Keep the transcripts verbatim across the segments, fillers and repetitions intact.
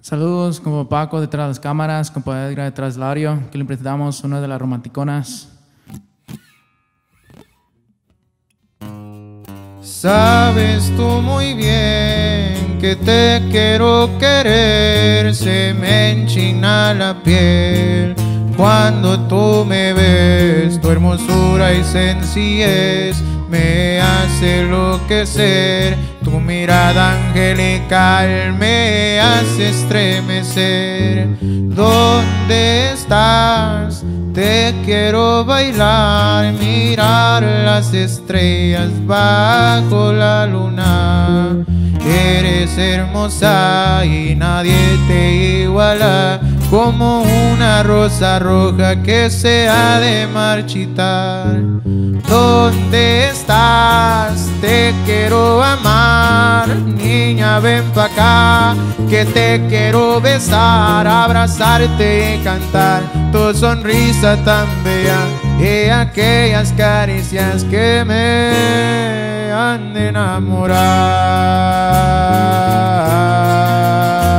Saludos, como Paco detrás de las cámaras, como Edgar detrás del Lario, que le presentamos una de las romanticonas. Sabes tú muy bien que te quiero querer, se me enchina la piel cuando tú me ves, tu hermosura y sencillez me hace enloquecer, tu mirada angelical me hace estremecer. ¿Dónde estás? Te quiero bailar, mirar las estrellas bajo la luna. Eres hermosa y nadie te iguala, como una rosa roja que se ha de marchitar. ¿Dónde estás? Te quiero amar, niña, ven pa' acá, que te quiero besar, abrazarte y cantar. Tu sonrisa tan bella y aquellas caricias que me han de enamorar.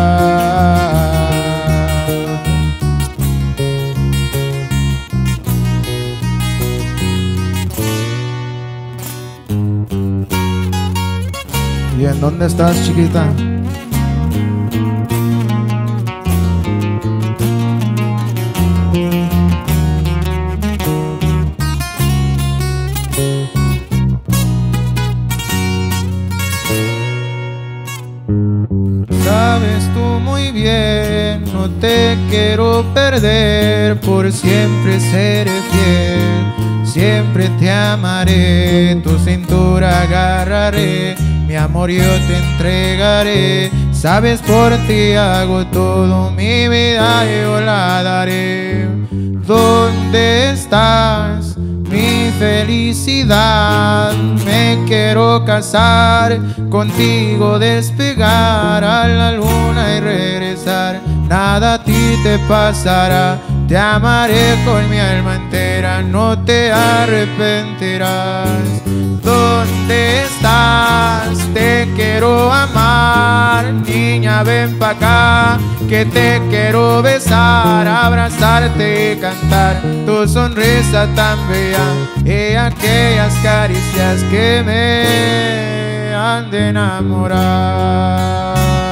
¿Y en dónde estás, chiquita? Sabes tú muy bien, no te quiero perder, por siempre seré fiel, siempre te amaré, tu cintura agarraré, mi amor yo te entregaré, sabes por ti hago todo, mi vida yo la daré. ¿Dónde estás? Mi felicidad, me quiero casar contigo, despegar a la luna y regresar. Nada a ti te pasará, te amaré con mi alma entera, no te arrepentirás. ¿Dónde estás? Te quiero amar, niña, ven pa' acá, que te quiero besar, abrazarte y cantar. Tu sonrisa tan bella y aquellas caricias que me han de enamorar.